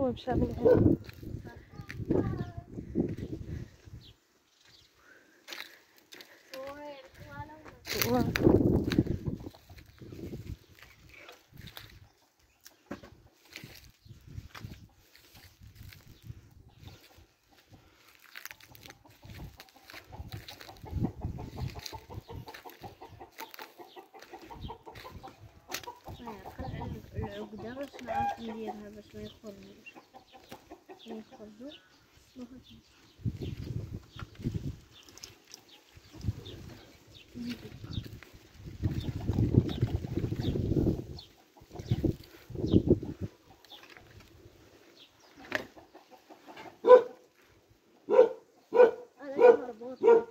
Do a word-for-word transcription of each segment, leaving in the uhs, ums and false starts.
هو مشى من هنا. العقدة بس نعرف نديرها بس ما يخرجوش ما يخرجوا أنا مربوط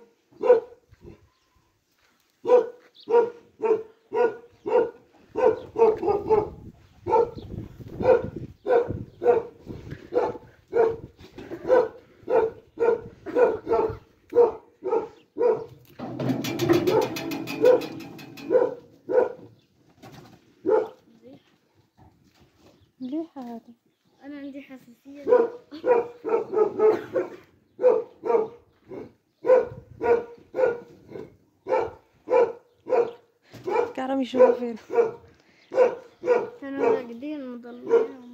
مليحة هذا. أنا عندي حساسية. كرم يشوفوا فين. كانوا راقدين مضلين.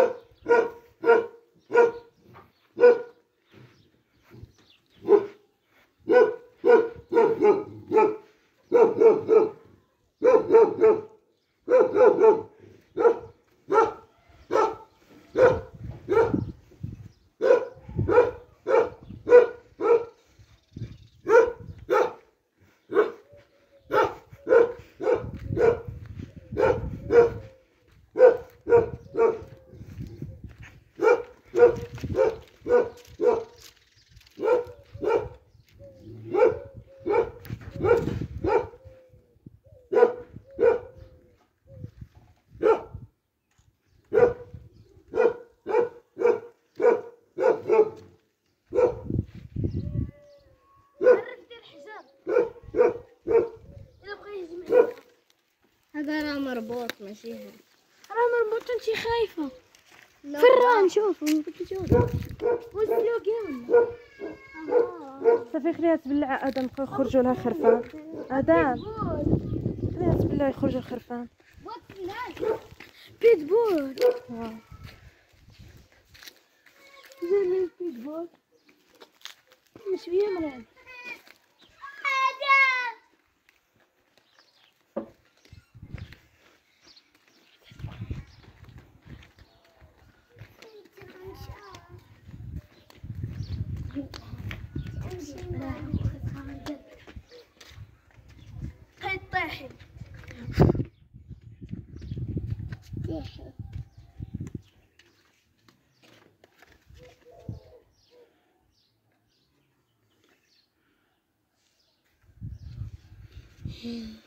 هذا راه مربوط ماشي هذا راه مربوط. انتي خايفة. فران شوفوا شوفوا وسلوك يلا صافي خليها تبلع. ادم يخرجوا لها خرفان. ادم خليها تبلع يخرجوا الخرفان. بيتبول واو. زين البيتبول مش بيه مرعب. هاي طاحن طاحن